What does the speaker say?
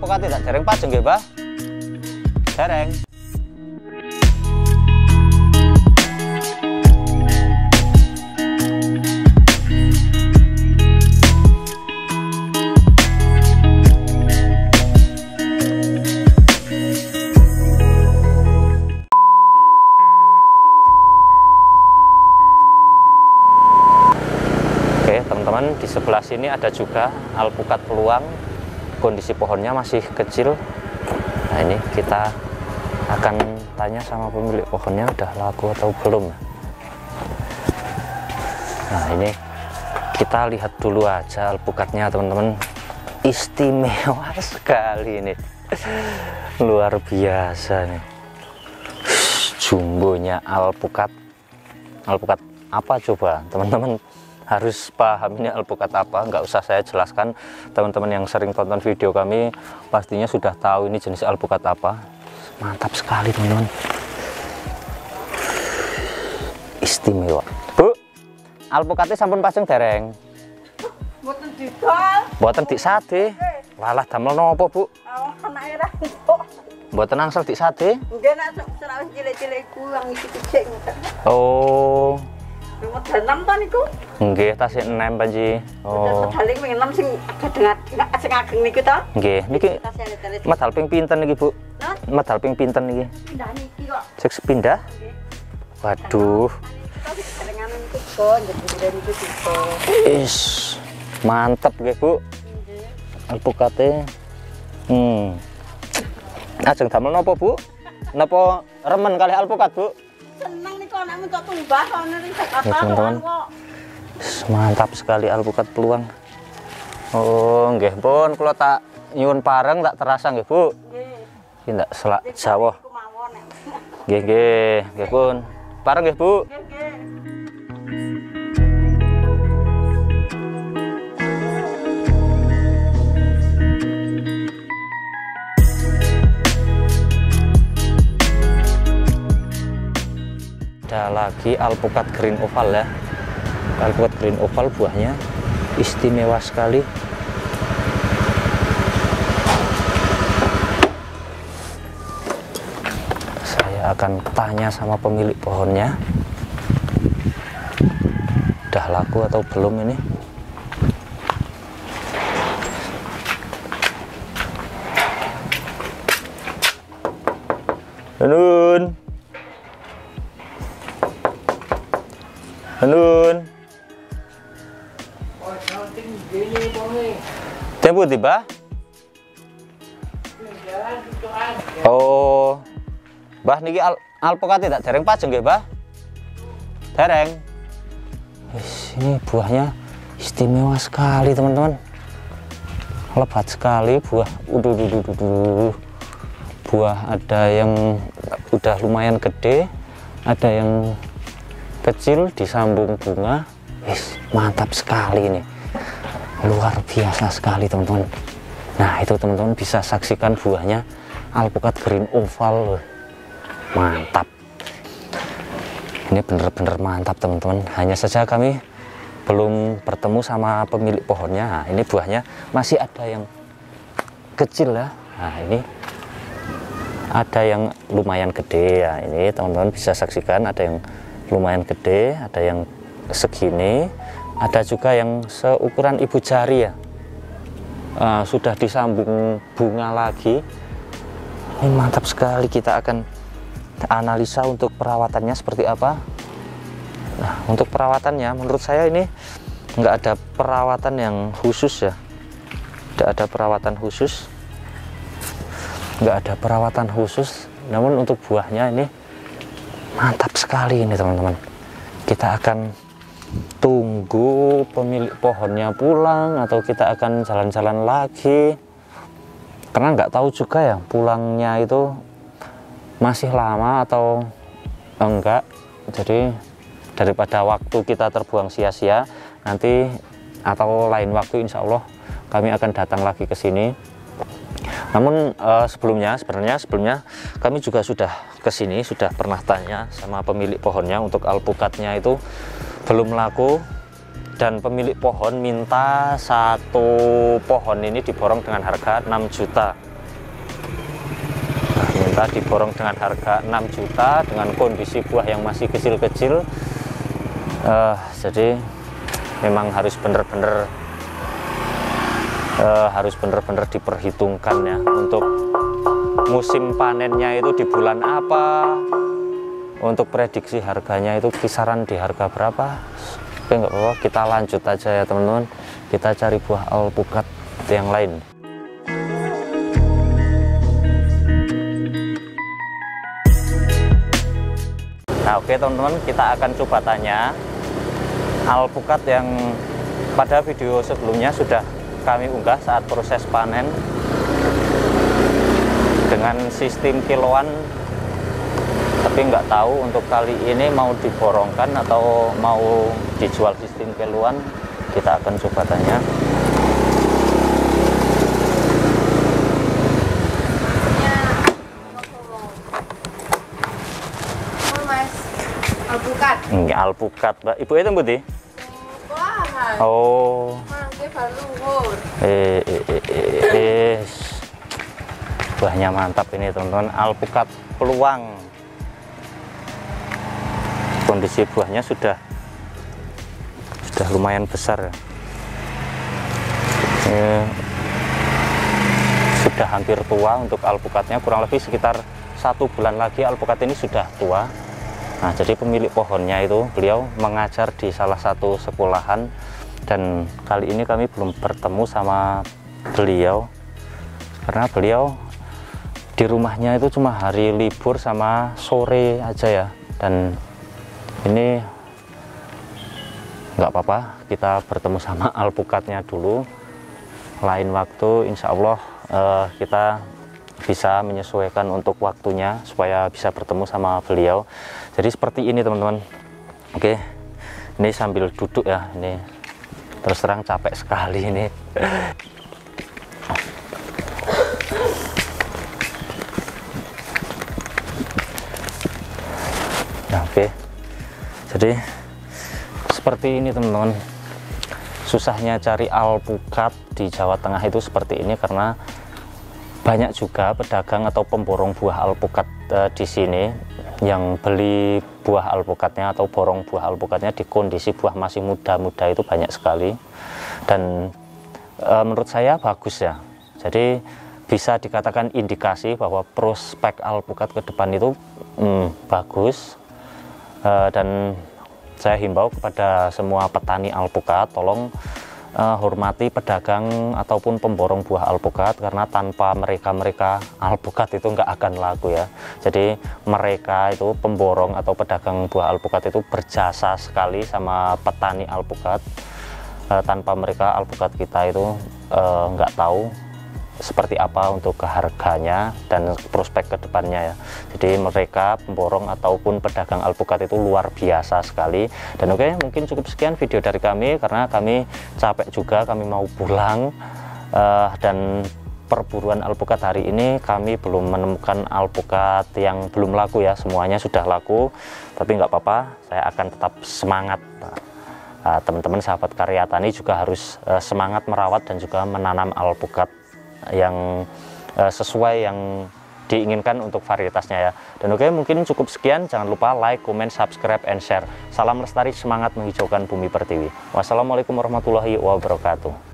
alpukat tidak dereng pajeng nggih, Mbah? Dereng. Teman-teman, di sebelah sini ada juga alpukat peluang. Kondisi pohonnya masih kecil. Nah, ini kita akan tanya sama pemilik pohonnya udah laku atau belum. Nah, ini kita lihat dulu aja alpukatnya, teman-teman. Istimewa sekali ini. Luar biasa nih. Jumbonya alpukat. Alpukat apa coba, teman-teman? Harus paham ini alpukat apa, nggak usah saya jelaskan. Teman-teman yang sering tonton video kami pastinya sudah tahu ini jenis alpukat apa. Mantap sekali, teman-teman. Istimewa. Bu, alpukatnya sampun pajeng dereng? Mboten didol. Mboten dik sate. Walah damel nopo, Bu? Anake ra entuk. Mboten angsal dik sate? Nggih, nek serawis cilik-cilik ku yang iki kecil. Oh. Modal 6 ta niku? Nggih, tasih 6 Panji. Oh. Modal ping 6 sing sing ageng niku ta? Nggih, niki medal ping pinten niki, Bu? Medal ping pinten niki? Pindah niki kok. Sik sepindah? Nggih. Waduh. Dengan niku kok jadi niku kok. Is. Mantep nggih, Bu. Nggih. Alpukate. Ajeng damel napa, Bu? Napa remen kalih alpukat, Bu? Seneng niku anakmu kok tumbas ana ning Jakarta teman-teman. kok. Mantap sekali alpukat peluang. Oh, nggih pun kula tak nyuwun pareng tak terasa nggih, Bu. Nggih. Iki ndak selak Jawa. Iku mawon. Nggih, nggih, nggih pun. Pareng nggih, Bu. Nggih, nggih. Ada lagi alpukat green oval ya. Alpukat green oval buahnya istimewa sekali. Saya akan tanya sama pemilik pohonnya. Udah laku atau belum ini? Nun. Nun. Tempo tiba? Oh. Mbah niki alpukat tidak dereng pajeng nggih, Mbah? Dereng. Ini buahnya istimewa sekali, teman-teman. Lebat sekali buah. Buah ada yang udah lumayan gede, ada yang kecil disambung bunga. Mantap sekali ini, luar biasa sekali, teman-teman. Nah, itu teman-teman bisa saksikan buahnya alpukat green oval. Mantap, ini bener-bener mantap, teman-teman. Hanya saja kami belum bertemu sama pemilik pohonnya. Nah, ini buahnya masih ada yang kecil ya. Nah, ini ada yang lumayan gede ya. Ini teman-teman bisa saksikan, ada yang lumayan gede, ada yang segini, ada juga yang seukuran ibu jari ya. Sudah disambung bunga lagi. Ini mantap sekali. Kita akan analisa untuk perawatannya seperti apa. Nah, untuk perawatannya menurut saya ini nggak ada perawatan yang khusus ya. Tidak ada perawatan khusus. Nggak ada perawatan khusus. Namun untuk buahnya ini mantap sekali ini, teman-teman. Kita akan tunggu pemilik pohonnya pulang atau kita akan jalan-jalan lagi, karena nggak tahu juga ya pulangnya itu masih lama atau enggak. Jadi daripada waktu kita terbuang sia-sia, nanti atau lain waktu insya Allah kami akan datang lagi ke sini. Namun sebelumnya kami juga sudah kesini, sudah pernah tanya sama pemilik pohonnya untuk alpukatnya itu belum laku, dan pemilik pohon minta satu pohon ini diborong dengan harga 6 juta. kita diborong dengan harga 6 juta dengan kondisi buah yang masih kecil-kecil. Jadi memang harus bener-bener diperhitungkan ya, untuk musim panennya itu di bulan apa, untuk prediksi harganya itu kisaran di harga berapa. Oke, nggak apa-apa, kita lanjut aja ya teman-teman, kita cari buah alpukat yang lain. Nah oke teman-teman, kita akan coba tanya alpukat yang pada video sebelumnya sudah kami unggah saat proses panen dengan sistem kiloan, tapi nggak tahu untuk kali ini mau diborongkan atau mau dijual sistem kiloan. Kita akan coba tanya. Alpukat. Ini alpukat, Mbak. Ibu itu Budi? Oh. Buahnya mantap ini teman-teman, alpukat peluang. Kondisi buahnya sudah lumayan besar. Sudah hampir tua untuk alpukatnya, kurang lebih sekitar 1 bulan lagi alpukat ini sudah tua. Nah, jadi pemilik pohonnya itu beliau mengajar di salah satu sekolahan, dan kali ini kami belum bertemu sama beliau karena beliau di rumahnya itu cuma hari libur sama sore aja ya. Dan ini nggak apa-apa, kita bertemu sama alpukatnya dulu. Lain waktu insya Allah kita bisa menyesuaikan untuk waktunya supaya bisa bertemu sama beliau. Jadi seperti ini teman-teman. Oke, ini sambil duduk ya, ini terus terang capek sekali ini. Nah, oke, jadi seperti ini teman-teman. Susahnya cari alpukat di Jawa Tengah itu seperti ini karena banyak juga pedagang atau pemborong buah alpukat di sini yang beli buah alpukatnya atau borong buah alpukatnya di kondisi buah masih muda-muda, itu banyak sekali. Dan menurut saya bagus ya. Jadi bisa dikatakan indikasi bahwa prospek alpukat ke depan itu bagus. Dan saya himbau kepada semua petani alpukat, tolong hormati pedagang ataupun pemborong buah alpukat, karena tanpa mereka alpukat itu nggak akan laku ya. Jadi mereka itu pemborong atau pedagang buah alpukat itu berjasa sekali sama petani alpukat. Tanpa mereka alpukat kita itu nggak tahu seperti apa untuk harganya dan prospek kedepannya ya. Jadi mereka pemborong ataupun pedagang alpukat itu luar biasa sekali. Dan oke, mungkin cukup sekian video dari kami karena kami capek juga, kami mau pulang. Dan perburuan alpukat hari ini kami belum menemukan alpukat yang belum laku ya, semuanya sudah laku. Tapi nggak apa-apa, saya akan tetap semangat. Teman-teman sahabat karya tani juga harus semangat merawat dan juga menanam alpukat yang sesuai yang diinginkan untuk varietasnya ya. Dan oke, mungkin cukup sekian. Jangan lupa like, comment, subscribe, and share. Salam lestari, semangat menghijaukan bumi pertiwi. Wassalamualaikum warahmatullahi wabarakatuh.